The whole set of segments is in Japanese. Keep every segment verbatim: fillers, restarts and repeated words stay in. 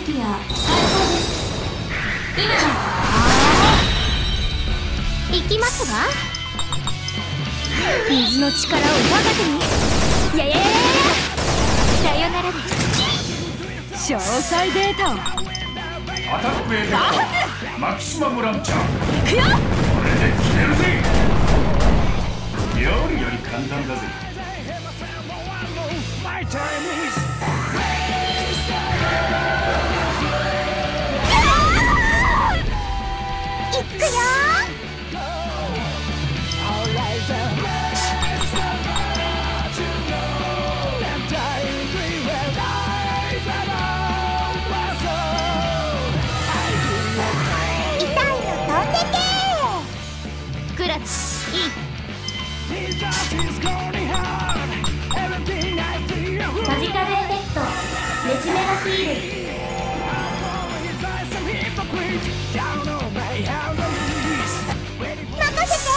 撃や解放です。今だ。 行きますわ。水の力を我が手に。やややややさよならです。詳細データを。 アタックエフェクトマキシマムランチャー。 行くよ。 これで決めるぜ。料理より簡単だぜ。 行くよ。クラッチいい。 マジカルエフェクトメチメラヒール。 任せて。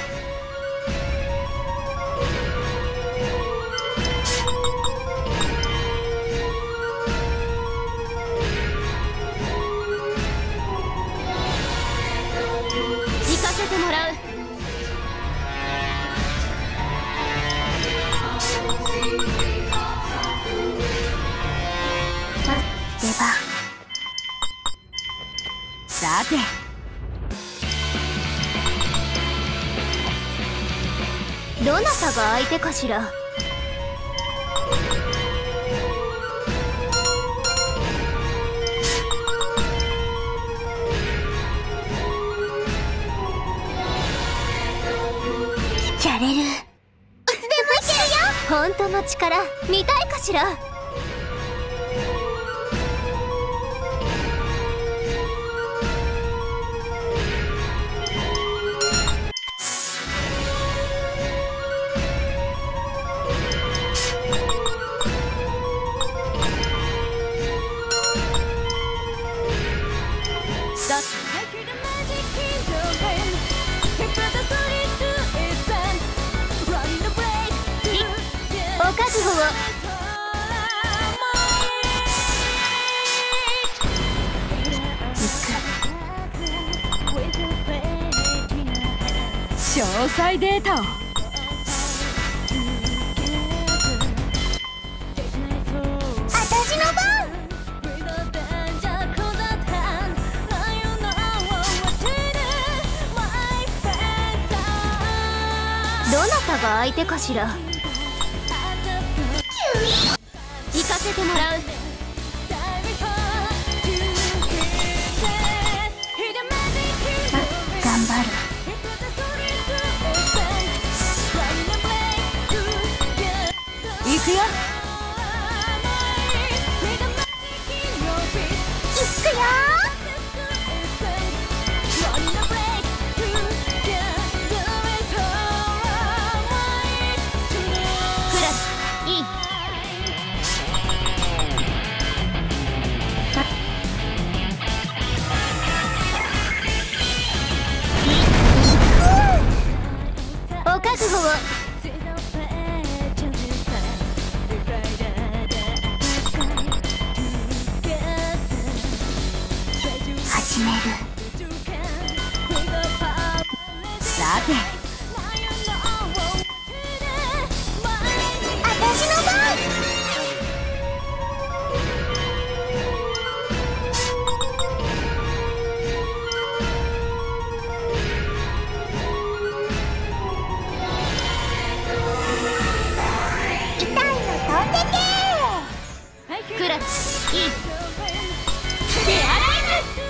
行かせてもらう。出番。さてどなたが相手かしら。やれる。いつでもいけるよ。本当の力見たいかしら。お覚悟を。詳細データを。私の番。どなたが相手かしら。行かせてもらう。頑張る。行くよ。行くよ。クラスいい。お覚悟を。始める。さて私の番。痛いの飛んでけ。クラッチいい。デアライズ。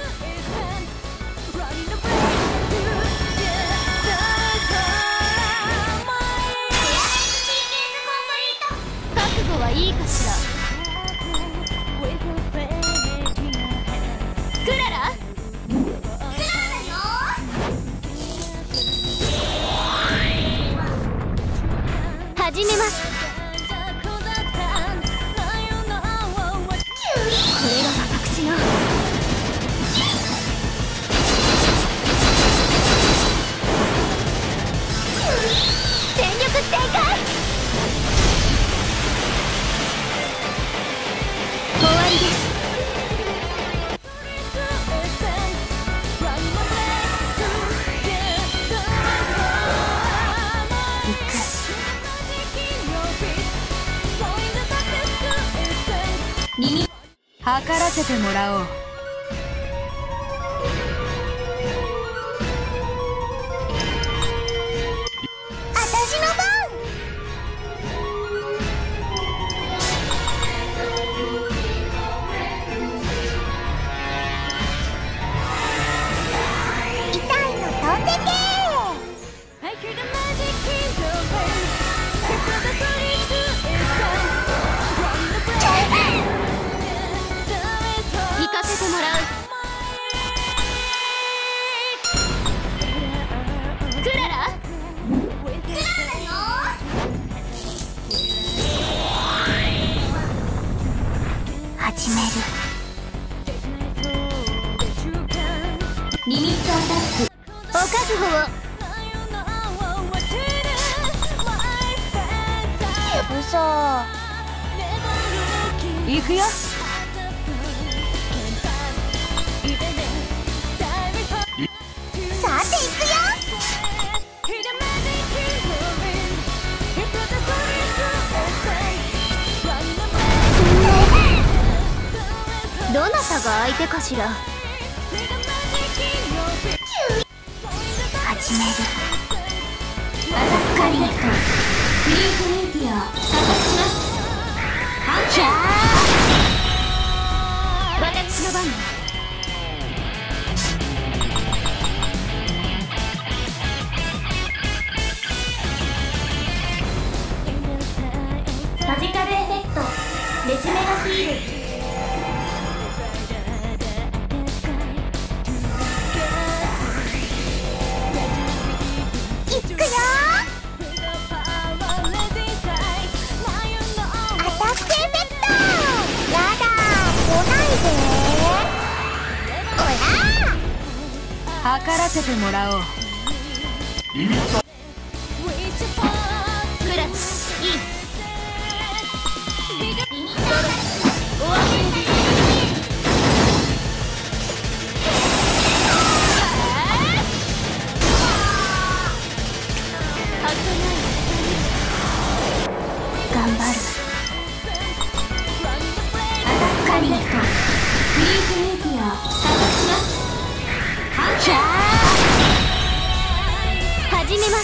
覚悟はいいかしら。クララ。クララだよ。始めます。これ耳測らせてもらおう。 私の番。痛いの飛んでけ。行かせてもらう。クララクララだよ。始める。リミットアタック。お覚悟を。嘘。 行くよ。 さて行くよ。どなたが相手かしら。始める。アタッカリートフリークメディアスタートします。キャー。私の番ね。マジカルエフェクトレジメガヒール。 測らせてもらおう。 リミットプラスいい。リミット終わり。頑張る。アタッカリートフリークメディアスタートします。キャー。始めます。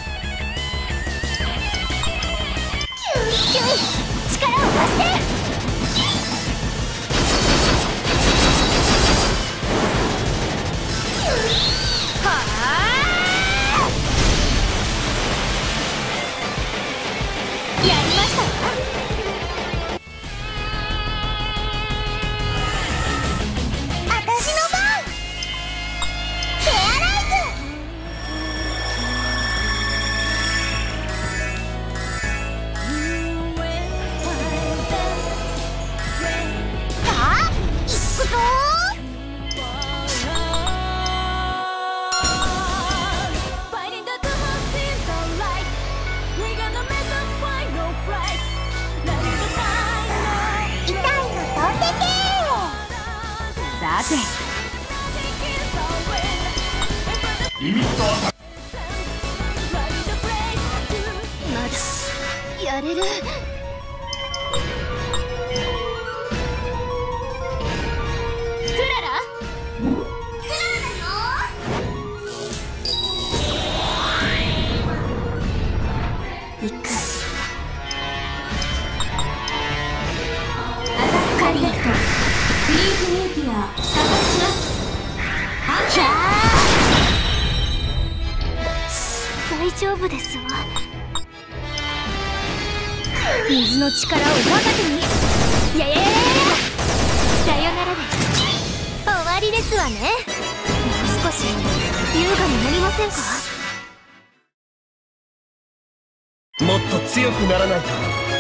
キュイキュイ力を貸して。はあ。やりましたわ。私の番。 さてリミットアタック。 まだやれる。クララクララだよ。行く。アタッカリートフリークメディアスタートします。キャー。大丈夫ですわ。 水の力を我が手に。 ややややや。さよならです。終わりですわね。もう少し優雅になりませんか。 もっと強くならないと。